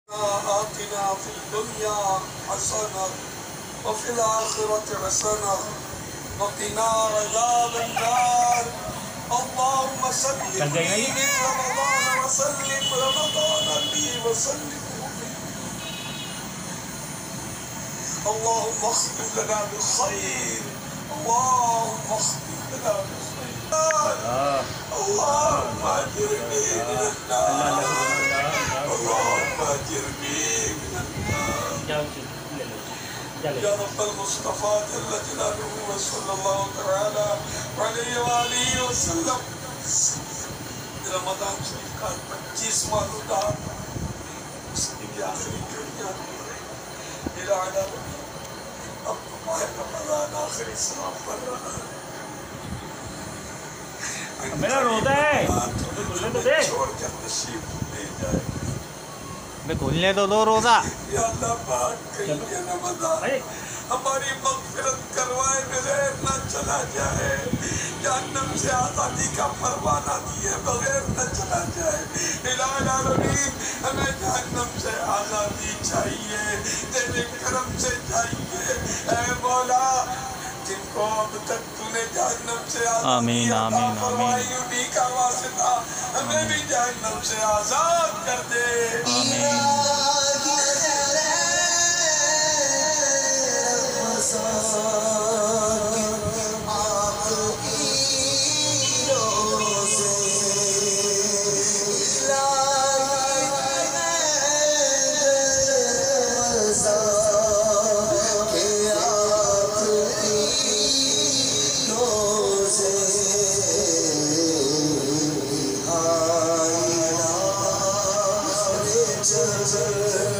آتنا في الدنيا حسنة وفي الآخرة حسنة وقنا عذاب النار اللهم سلم لي من رمضان وسلم رمضان لي وسلم اللهم اختم لنا بالخير اللهم اختم لنا بالخير اللهم اجرني من النار اللهم اجرني من النار يا رب المصطفى جل جلاله وصلى الله تعالى عليه وآله وسلم رمضان شریف کا 25واں روزہ مسلم کی آخری گھڑیاں الہی اب ماہ رمضان آخری سلام پڑھ رہا ہے میرا روزہ ہے چھوڑ کر تشریف لے جائے میں کھولنے تو دو روزہ یا اللہ پاک کہیں رمضان ہماری مغفرت کروائے بغیر نہ چلا جائے جہنم سے آزادی کا پروانہ دیے بغیر نہ چلا جائے الہ العالمین ہمیں جہنم سے آزادی چاہیے تیرے کرم سے چاہیے اے مولا جن کو اب تک تو نے جہنم سے آزادی عطا فرمائی انہی کا واسطہ ہمیں بھی جہنم سے آزاد کر دے آمین